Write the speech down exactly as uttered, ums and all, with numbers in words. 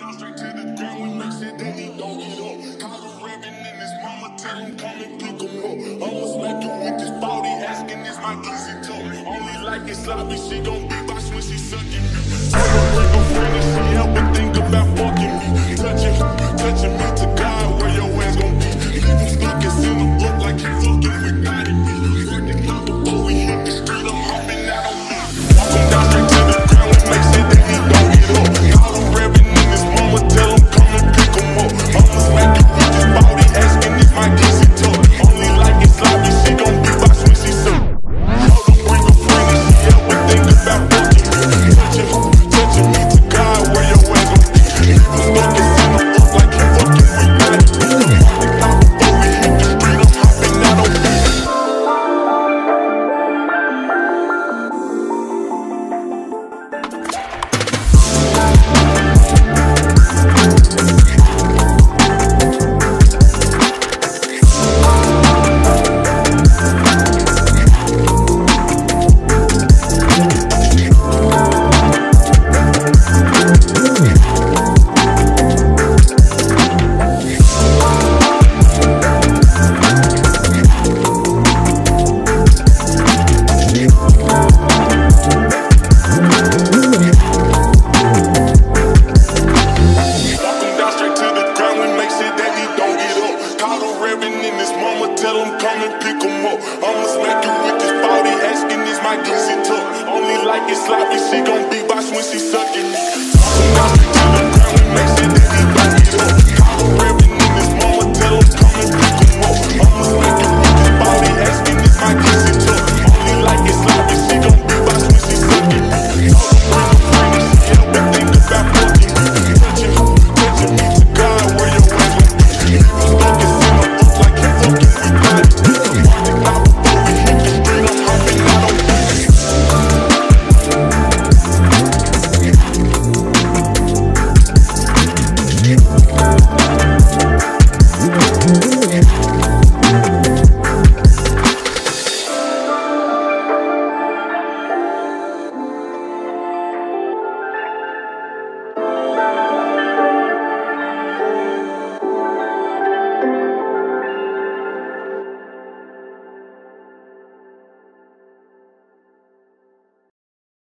down straight to the ground. We make sure that he don't get up. Call the Reverend and his mama, tell him come and pick him up. I'ma smack him with this body, asking is my easy toe. Only like it sloppy, she gon' be boss when she sucking me. Tell her bring her friend and she help with